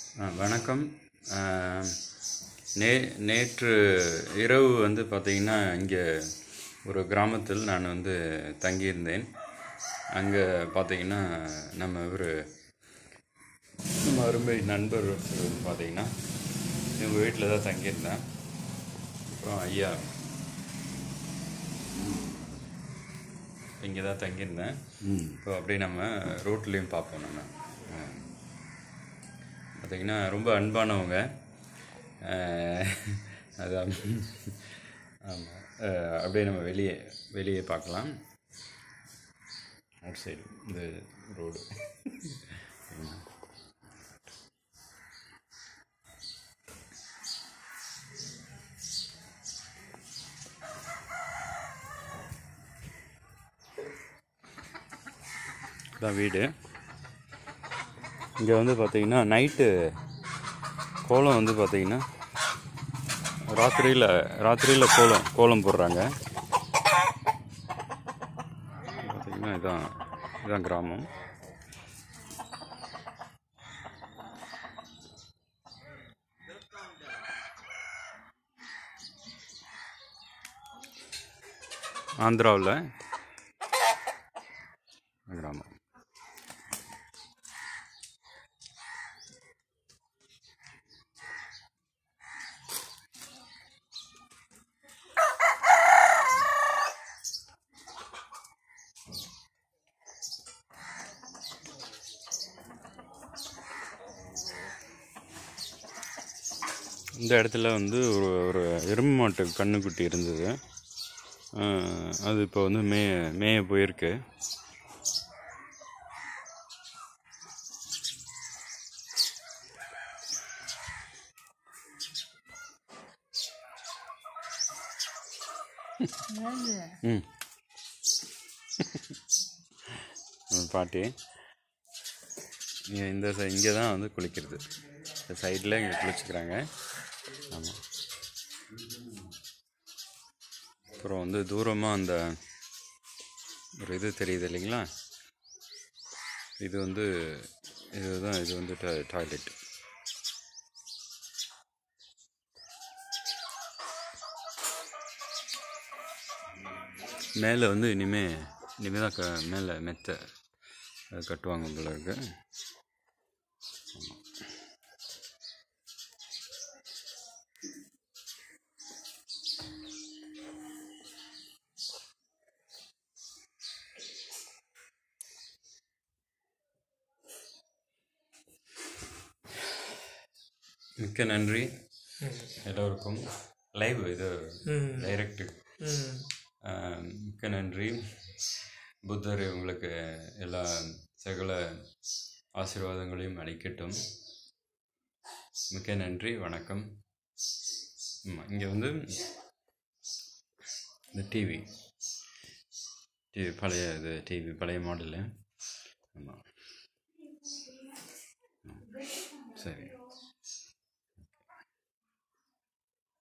வணக்கம். நேற்று இரவு பார்த்திங்கன்னா இங்கே ஒரு கிராமத்தில் நான் தங்கியிருந்தேன். அங்கே பார்த்திங்கன்னா நம்ம அருமை நண்பர் பார்த்திங்கன்னா இவங்க வீட்டில் தான் தங்கியிருந்தேன். அப்புறம் ஐயா இங்கே தான் தங்கியிருந்தேன். இப்போ அப்படியே நம்ம ரோட்லேயும் பார்ப்போம். நம்ம பார்த்திங்கன்னா ரொம்ப அன்பானவங்க. அதான் ஆமாம். அப்படியே நம்ம வெளியே பார்க்கலாம். அவுட் சைடு இந்த ரோடு. இதான் வீடு. இங்கே பார்த்திங்கன்னா நைட்டு கோலம் பார்த்திங்கன்னா ராத்திரியில் கோலம் போடுறாங்க. பார்த்திங்கன்னா இதான் கிராமம். ஆந்திராவில் கிராமம். இந்த இடத்துல ஒரு எருமை மாட்டு கண்ணுக்குட்டி இருந்தது. அது இப்போ மேய போயிருக்கு. பாட்டி இங்கே தான் குளிக்கிறது. இந்த சைடில் இங்கே குளிச்சுக்கிறாங்க. ஆமாம். அப்புறம் தூரமாக அந்த ஒரு இது தெரியுது இல்லைங்களா, இது டாய்லெட். மேலே இனிமே தான் மேலே மெத்தை கட்டுவாங்க போல இருக்கு. மிக்க நன்றி எல்லோருக்கும். லைவ் இது டைரக்ட். மிக்க நன்றி. புத்தர் உங்களுக்கு எல்லா சகல ஆசீர்வாதங்களையும் அளிக்கட்டும். மிக்க நன்றி. வணக்கம். இங்கே இந்த டிவி பழைய மாடலு. ஆமாம். சரி.